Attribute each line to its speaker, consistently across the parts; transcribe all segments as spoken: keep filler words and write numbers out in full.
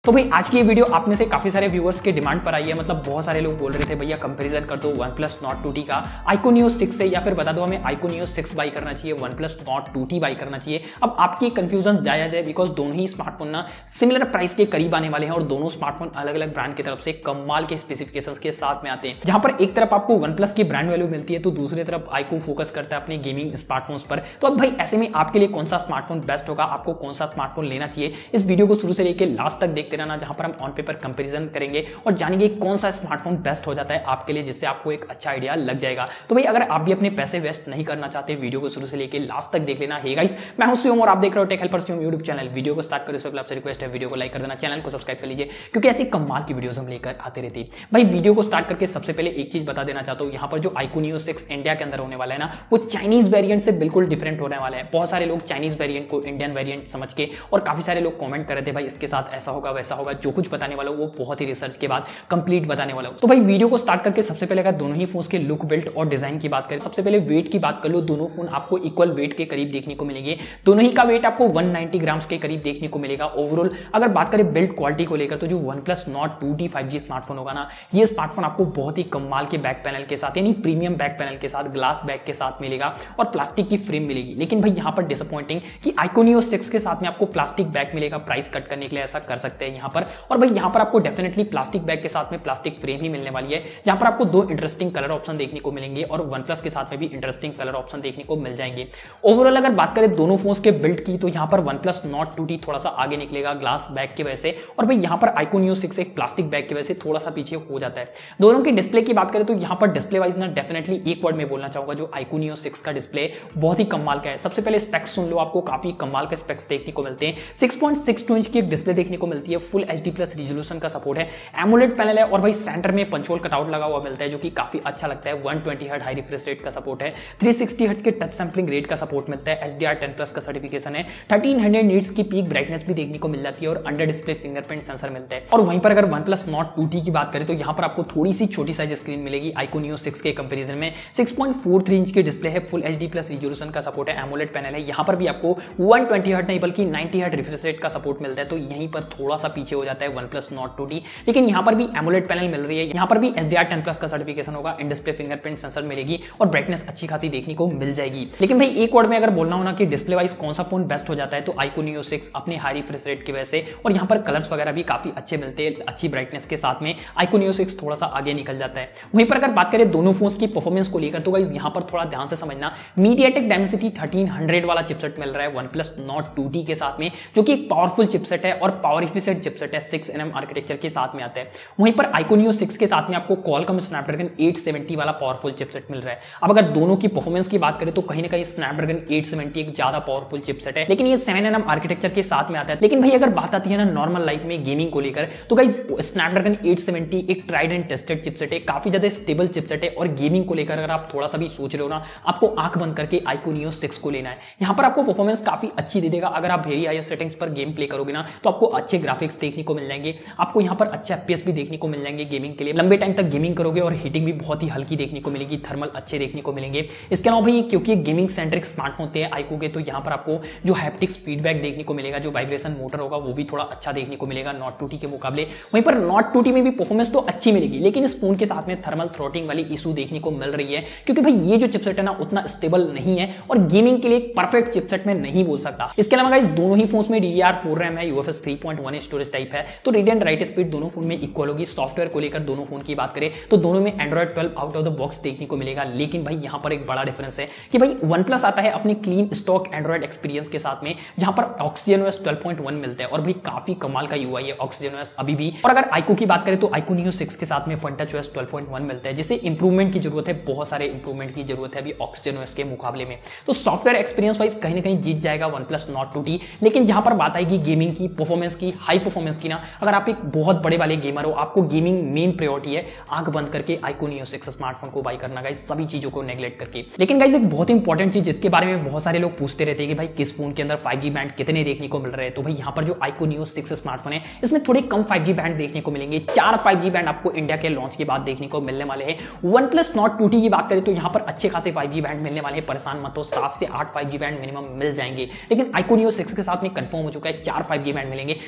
Speaker 1: तो भाई आज की ये वीडियो आप में से काफी सारे व्यूअर्स के डिमांड पर आई है, मतलब बहुत सारे लोग बोल रहे थे भैया कंपैरिजन कर दो OnePlus Nord टू टी का iQOO Neo सिक्स से, या फिर बता दो हमें iQOO Neo सिक्स बाई करना चाहिए, OnePlus Nord two T buy करना चाहिए। अब आपकी कंफ्यूजन जाया जाए बिकॉज दोनों ही स्मार्टफोन ना सिमिलर प्राइस के करीब आने वाले हैं और दोनों स्मार्टफोन अलग अलग ब्रांड की तरफ से कमाल के स्पेसिफिकेशंस के साथ में आते हैं। जहां पर एक तरफ आपको OnePlus की ब्रांड वैल्यू मिलती है तो दूसरी तरफ iQOO फोकस करता है अपने गेमिंग स्मार्टफोन्स पर। तो अब भाई ऐसे में आपके लिए कौन सा स्मार्टफोन बेस्ट होगा, आपको कौन सा स्मार्टफोन लेना चाहिए, इस वीडियो को शुरू से लेकर लास्ट तक देखते रहना, जहां पर हम ऑन पेपर कंपैरिजन करेंगे और जानेंगे कौन सा स्मार्टफोन बेस्ट हो जाता है आपके लिए, जिससे आपको एक अच्छा आइडिया लग जाएगा। तो भाई अगर आप भी अपने पैसे वेस्ट नहीं करना चाहते, वीडियो को शुरू से लेकर लास्ट तक देख लेना। हे गाइस, मैं हूं शिवम और आप देख रहे हो tech helper Shivam YouTube channel. Video को स्टार्ट करने से पहले आपसे रिक्वेस्ट है, वीडियो को लाइक कर देना, चैनल को सब्सक्राइब कर लीजिए क्योंकि ऐसी कमाल की वीडियोस हम लेकर आते रहते हैं। भाई वीडियो को स्टार्ट करके सबसे पहले एक चीज बता देना चाहता हूं, यहां पर जो iQOO Neo सिक्स इंडिया के अंदर होने वाला है ना, वो चाइनीज वेरिएंट से बिल्कुल डिफरेंट होने वाला है। बहुत सारे लोग चाइनीज वेरिएंट को इंडियन वेरिएंट समझ के, और काफी सारे लोग कमेंट कर रहे थे भाई इसके साथ ऐसा होगा वैसा होगा, जो कुछ बताने वाला वो बहुत ही रिसर्च के बाद कंप्लीट बताने वाला हूं। तो भाई वीडियो को स्टार्ट करके सबसे पहले अगर दोनों ही फोन्स के लुक, बिल्ड और डिजाइन की बात करें, सबसे पहले वेट की बात कर लो, दोनों फोन आपको इक्वल वेट के करीब देखने को मिलेंगे। दोनों ही का वेट आपको वन नाइंटी ग्राम्स के करीब देखने को मिलेगा। ओवरऑल अगर बात करें बिल्ड क्वालिटी को लेकर तो जो OnePlus Nord two T five G smartphone होगा ना, ये स्मार्टफोन आपको बहुत ही कमाल के बैक पैनल के साथ, यानी प्रीमियम बैक पैनल के साथ, ग्लास बैक के साथ मिलेगा और प्लास्टिक की फ्रेम मिलेगी। लेकिन भाई यहां पर डिसअपॉइंटिंग कि iQOO Neo सिक्स के साथ में आपको प्लास्टिक बैक मिलेगा। प्राइस कट करने के लिए ऐसा कर सकते हैं यहां पर, और भाई यहां पर आपको डेफिनेटली प्लास्टिक बैक के साथ में प्लास्टिक फ्रेम ही मिलने वाली है, जहां पर आपको दो इंटरेस्टिंग कलर ऑप्शन देखने को मिलेंगे और OnePlus के साथ में भी इंटरेस्टिंग कलर ऑप्शन देखने को मिल जाएंगे। ओवरऑल अगर बात करें दोनों फोन्स के बिल्ड की तो यहां पर OnePlus Nord टू टी थोड़ा सा आगे निकलेगा ग्लास बैक की वजह से, और भाई यहां पर iQOO Neo सिक्स एक प्लास्टिक बैक की वजह से थोड़ा सा पीछे हो जाता है। दोनों की डिस्प्ले की बात करें तो यहां पर डिस्प्ले वाइज ना डेफिनेटली एक वर्ड में बोलना चाहूंगा, जो iQOO Neo सिक्स का डिस्प्ले बहुत ही कमाल का है। सबसे पहले स्पेक्स सुन लो, आपको काफी कमाल के स्पेक्स देखने को मिलते हैं। Six point six two inch की एक डिस्प्ले देखने को मिलती है, फुल एचडी प्लस रिजोल्यूशन का सपोर्ट है, एमोलेड पैनल है, और भाई सेंटर में पंच होल कटआउट लगा हुआ मिलता है जो कि काफी अच्छा लगता है। One twenty hertz high refresh rate का सपोर्ट है, थ्री सिक्सटी हर्ट्ज के टच सैंपलिंग रेट का सपोर्ट मिलता है, एचडीआर टेन प्लस का सर्टिफिकेशन है, थर्टीन हंड्रेड नीट्स की पीक ब्राइटनेस भी देखने को मिल जाती है और अंडर डिस्प्ले फिंगरप्रिंट सेंसर मिलता है। और वहीं पर अगर OnePlus Nord टू टी की बात करें तो यहां पर आपको थोड़ी सी छोटी साइज स्क्रीन मिलेगी iQOO Neo सिक्स के कंपैरिजन में। Six point four three inch की डिस्प्ले है, फुल एचडी प्लस रिजोल्यूशन का सपोर्ट है, एमोलेड पैनल है, यहां पर भी आपको वन ट्वेंटी हर्ट्ज नहीं बल्कि नाइंटी हर्ट्ज रिफ्रेश रेट का सपोर्ट मिलता है। तो यहीं पर थोड़ा सा पीछे हो जाता है OnePlus Nord टू टी, लेकिन यहां पर भी एमोलेड पैनल मिल रही है, यहां पर भी एचडीआर टेन प्लस का सर्टिफिकेशन होगा, इन डिस्प्ले फिंगरप्रिंट सेंसर मिलेगी और ब्राइटनेस अच्छी खासी देखने को मिल जाएगी। लेकिन भाई एक वर्ड में अगर बोलना हो ना कि डिस्प्ले वाइज कौन सा फोन बेस्ट हो जाता है तो iQOO Neo सिक्स अपने हाई रिफ्रेश रेट की वजह से, और यहां पर कलर्स वगैरह भी काफी अच्छे मिलते हैं, अच्छी ब्राइटनेस के साथ में iQOO Neo सिक्स थोड़ा सा आगे निकल जाता है। वहीं पर अगर बात करें दोनों फोन्स की परफॉर्मेंस को लेकर तो गाइस यहां पर थोड़ा ध्यान से समझना, मीडियाटेक डायमेंसिटी थर्टीन हंड्रेड वाला चिपसेट मिल रहा है OnePlus Nord टू टी के साथ में, जो कि एक पावरफुल चिपसेट है और पावर एफिशिएंट चिपसेट है, सिक्स एन एम आर्किटेक्चर के साथ में आता है। वहीं पर iQOO Neo सिक्स के साथ में आपको Qualcomm Snapdragon एट सेवेंटी वाला पावरफुल चिपसेट मिल रहा है। अब अगर दोनों की परफॉर्मेंस की बात करें तो कहीं ना कहीं Snapdragon एट सेवेंटी एक ज्यादा पावरफुल चिपसेट है, लेकिन ये सेवन एन एम आर्किटेक्चर के साथ में आता है। लेकिन भाई अगर बात आती है ना नॉर्मल लाइफ में गेमिंग को लेकर तो गाइस Snapdragon एट सेवेंटी एक ट्राइड एंड टेस्टेड चिपसेट है, काफी ज्यादा स्टेबल चिपसेट है, और गेमिंग को लेकर अगर आप थोड़ा सा भी सोच रहे हो ना, आपको आंख बंद करके iQOO Neo सिक्स को लेना है। यहां पर आपको परफॉर्मेंस काफी अच्छी दे देगा। अगर आप वेरी हाई सेटिंग्स पर गेम प्ले करोगे ना तो आपको अच्छे ग्राफिक्स देखने को मिल जाएंगे, आपको यहां पर अच्छे एफपीएस भी देखने को मिल जाएंगे गेमिंग के लिए, लंबे टाइम तक गेमिंग करोगे और हीटिंग भी बहुत ही हल्की देखने को मिलेगी, थर्मल अच्छे देखने को मिलेंगे। इसके अलावा भाई क्योंकि गेमिंग सेंट्रिक स्मार्टफोन होते हैं iQOO के, तो यहां पर आपको जो हैप्टिक्स फीडबैक देखने को मिलेगा, जो वाइब्रेशन मोटर होगा वो भी थोड़ा अच्छा देखने को मिलेगा Nord टू टी के मुकाबले। वहीं पर Nord टू टी में भी परफॉर्मेंस तो अच्छी मिलेगी, लेकिन इस फोन के साथ में थर्मल थ्रॉटलिंग वाली इशू देखने को मिल रही है, क्योंकि भाई ये जो चिपसेट है ना उतना स्टेबल नहीं है और गेमिंग के लिए एक परफेक्ट चिपसेट में नहीं बोल सकता। इसके अलावा गाइस दोनों ही फोन्स में D D R four RAM है, UFS three point one storage type है, तो रीड एंड राइट स्पीड दोनों फोन में इक्वल होगी। सॉफ्टवेयर को लेकर दोनों फोन की बात करें तो दोनों में Android twelve out of the box देखने को मिलेगा, लेकिन भाई यहां पर एक बड़ा डिफरेंस है कि भाई OnePlus आता है अपने क्लीन स्टॉक एंड्रॉइड एक्सपीरियंस के साथ में, जहां पर ऑक्सीजनओएस ट्वेल्व पॉइंट वन मिलता है और भाई काफी कमाल का यूआई है ऑक्सीजनओएस अभी भी। और अगर iQOO की बात करें तो iQOO Neo सिक्स के साथ में FunTouchOS ट्वेल्व पॉइंट वन मिलता है, जिसे इंप्रूवमेंट की जरूरत है, बहुत सारे इंप्रूवमेंट की जरूरत है अभी ऑक्सीजनओएस के मुकाबले में। तो सॉफ्टवेयर एक्सपीरियंस वाइज कहीं ना कहीं जीत जाएगा OnePlus Nord टू टी, लेकिन जहां पर बात आएगी गेमिंग की, परफॉर्मेंस की, हाई परफॉर्मेंस की ना, अगर आप एक बहुत बड़े वाले गेमर हो, आपको गेमिंग मेन प्रायोरिटी है, आंख बंद करके iQOO Neo सिक्स स्मार्टफोन को बाय करना गाइस, सभी चीजों को नेगलेक्ट करके। लेकिन गाइस एक बहुत इंपॉर्टेंट चीज जिसके बारे में बहुत सारे लोग पूछते रहते हैं कि भाई किस फोन के अंदर फाइव जी बैंड कितने देखने को मिल रहे हैं, तो भाई यहाँ पर जो iQOO Neo सिक्स स्मार्टफोन है इसमें थोड़े कम फाइव जी बैंड देखने को मिलेंगे, चार फाइव जी बैंड आपको इंडिया के लॉन्च के बाद देखने को मिलने वाले हैं। OnePlus Nord टू टी की बात करें तो यहाँ पर अच्छे खासे फाइव जी बैंड मिलने वाले हैं, परेशान मत हो, सात से आठ फाइव जी बैंड मिनिमम मिल जाएंगे। लेकिन iQOO Neo सिक्स के साथ में कंफर्म हो चुका है चार फाइव जी बैंड मिलेंगे, जो कि कहीं ना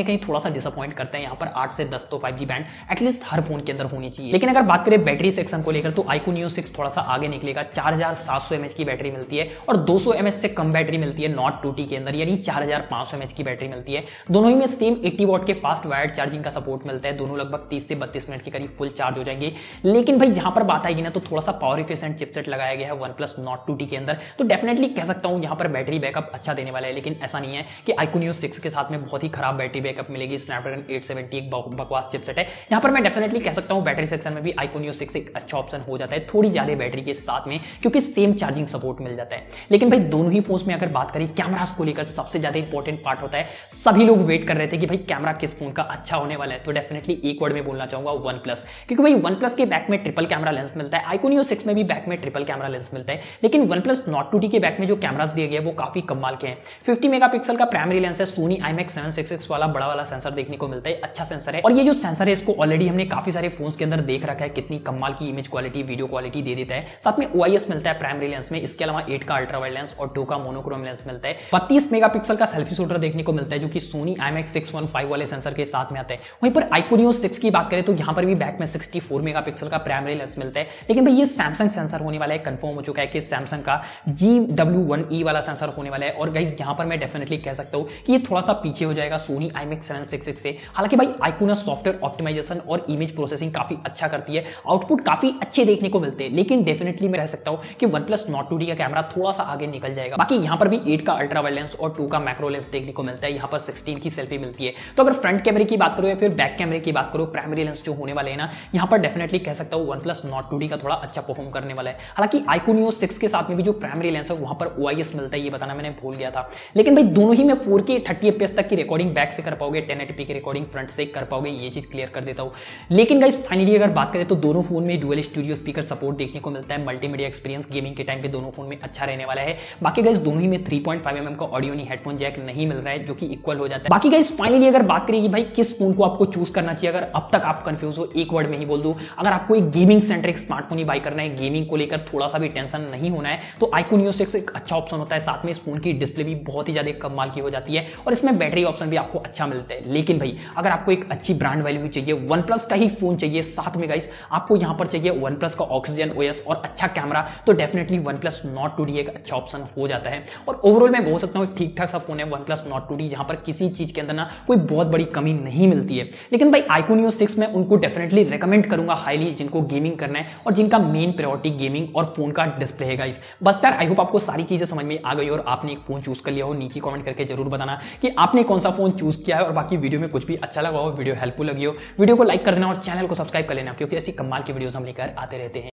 Speaker 1: कहीं थोड़ा सा डिसअपॉइंट करते हैं। यहाँ पर आठ से दस तो फाइव जी बैंड एटलीस्ट हर फोन के अंदर होनी चाहिए। लेकिन अगर बात करें बैटरी सेक्शन को लेकर तो iQOO सिक्स थोड़ा सा आगे निकलेगा। चार हज़ार सात सौ एमएच की बैटरी मिलती है और दो सौ एमएच से कम बैटरी मिलती है नॉट टू टी के अंदर, यानी चार हज़ार पाँच सौ एमएच की बैटरी मिलती है। दोनों ही में सेम अस्सी वॉट के फास्ट वायर्ड चार्जिंग का सपोर्ट मिलता है। दोनों लगभग तीस से बत्तीस मिनट के करीब फुल चार्ज हो जाएंगे। लेकिन भाई जहां पर बात आएगी ना तो थोड़ा सा पावर एफिशिएंट चिपसेट लगाया गया है OnePlus Nord टू टी के अंदर, तो डेफिनेटली कह सकता हूं यहां पर बैटरी बैकअप अच्छा देने वाला है। लेकिन ऐसा नहीं है कि iQOO सिक्स के साथ में बहुत ही खराब बैटरी बैकअप मिलेगी। स्नैपड्रैगन एट सेवेंटी एक बकवास चिपसेट है। यहां पर मैं डेफिनेटली कह सकता हूं बैटरी सेक्शन में भी iQOO सिक्स एक अच्छा ऑप्शन हो जाता है थोड़ी ज्यादा बैटरी के साथ में, क्योंकि सेम चार्जिंग सपोर्ट मिल जाता है। लेकिन भाई दोनों ही फोन्स में अगर बात करें कैमरास को लेकर सबसे ज्यादा इंपॉर्टेंट पार्ट होता है। सभी लोग वेट कर रहे थे कि भाई कैमरा किस फोन का अच्छा होने वाला है, तो डेफिनेटली एक वर्ड में बोलना चाहूंगा OnePlus, क्योंकि भाई OnePlus के बैक में ट्रिपल कैमरा लेंस मिलता है। iQOO सिक्स में भी बैक में ट्रिपल कैमरा लेंस मिलता है। लेकिन OnePlus Nord टू टी के बैक में जो कैमरास दिए गए वो काफी कमाल के हैं। पचास मेगापिक्सल का प्राइमरी लेंस है। Sony IMAX seven six six वाला बड़ा वाला सेंसर देखने को मिलता है, अच्छा सेंसर है। और ये जो सेंसर है इसको ऑलरेडी हमने काफी सारे फोन्स के अंदर देख रखा है, कितनी कमाल की इमेज क्वालिटी वीडियो क्वालिटी दे देता है। साथ में O I S मिलता है प्राइमरी लेंस में। इसके अलावा एट का अल्ट्रा वाइड लेंस और टू का मोनोक्रोम लेंस मिलता है। बत्तीस मेगापिक्सल का सेल्फी शूटर देखने को मिलता है जो कि Sony IMAX six one five वाले सेंसर के साथ में आता है। वहीं पर iQOO सिक्स की बात करें तो यहां पर भी बैक में सिक्सटी फोर मेगापिक्सल का प्राइमरी लेंस मिलता है। लेकिन भाई ये सैमसंग सेंसर होने वाला है, कंफर्म हो चुका है कि सैमसंग का जी डब्ल्यू वन ई वाला सेंसर होने वाला है। और गाइस यहां पर मैं डेफिनेटली कह सकता हूं कि ये थोड़ा सा पीछे हो जाएगा Sony IMAX seven six six से। हालांकि भाई iQOO सॉफ्टवेयर ऑप्टिमाइजेशन और इमेज प्रोसेसिंग काफी अच्छा करती है, आउटपुट काफी अच्छे देखने को मिलते हैं। लेकिन डेफिनेटली मैं कह सकता हूं कि OnePlus Nord टू टी का कैमरा थोड़ा सा आगे निकल जाएगा। बाकी यहां पर भी एट का अल्ट्रा वाइड लेंस और टू का मैक्रो लेंस देखने को मिलता है। यहां पर सिक्सटीन की सेल्फी मिलती है। तो अगर फ्रंट कैमरे की बात करो या फिर बैक कैमरे की बात करो, प्राइमरी लेंस जो होने वाले हैं ना, यहां पर डेफिनेटली कह सकता हूं OnePlus Nord टू टी का थोड़ा अच्छा परफॉर्म करने वाला है। हालांकि iQOO सिक्स के साथ में भी जो प्राइमरी लेंस है वहां पर O I S मिलता है, ये बताना मैंने भूल गया था। लेकिन भाई दोनों ही में फोर के थर्टी एफ पी एस तक की रिकॉर्डिंग बैक से कर पाओगे, टेन एटी पी की रिकॉर्डिंग फ्रंट से कर पाओगे, ये चीज क्लियर कर देता हूं। लेकिन गाइस फाइनली अगर बात करें तो दोनों फोन में डुअल स्टूडियो स्पीकर सपोर्ट देखने को मिलता है। मल्टीमीडिया एक्सपीरियंस गेमिंग के टाइम पे दोनों फोन में अच्छा रहने वाला है। बाकी गाइस दोनों ही में three point five M M का ऑडियो नहीं हेडफोन जैक नहीं मिल रहा है, जो कि इक्वल हो जाता है। बाकी गाइस फाइनली अगर बात करें कि भाई किस फोन को आपको चूज करना चाहिए, अगर अब तक आप कंफ्यूज हो, एक वर्ड में ही बोल दूं, अगर आपको एक गेमिंग सेंट्रिक स्मार्टफोन ही बाय करना है, गेमिंग को लेकर थोड़ा सा भी टेंशन नहीं होना है, तो iQOO सिक्स एक अच्छा ऑप्शन होता है। साथ में इस फोन की डिस्प्ले भी बहुत ही ज्यादा कमाल की हो जाती है और इसमें बैटरी ऑप्शन भी आपको अच्छा मिलता है। लेकिन भाई अगर आपको एक अच्छी ब्रांड वैल्यू चाहिए, OnePlus का ही फोन चाहिए, साथ में गाइस आपको यहां पर चाहिए OnePlus का ऑक्सीजन ओएस और अच्छा कैमरा, तो definitely OnePlus Nord two T एक अच्छा ऑप्शन हो जाता है। और ओवरऑल मैं बोल सकता हूं ठीक ठाक सा फोन है OnePlus Nord टू टी, जहां पर किसी चीज के अंदर ना कोई बहुत बड़ी कमी नहीं मिलती है। लेकिन भाई iQOO सिक्स में उनको डेफिनेटली रेकमेंड करूंगा हाईली, जिनको गेमिंग करना है और जिनका मेन प्रायोरिटी गेमिंग और फोन का डिस्प्ले है। गाइस बस यार आई होप आपको सारी चीजें समझ में आ गई और आपने एक फोन चूज कर लिया हो। नीचे कमेंट करके जरूर बताना कि आपने कौन सा फोन चूज किया है और बाकी वीडियो में कुछ भी अच्छा लगा हो, वीडियो हेल्पफुल लगी हो, वीडियो को लाइक कर देना और चैनल को सब्सक्राइब कर लेना, क्योंकि ऐसी कमाल की वीडियोस हम लेकर आते रहते हैं।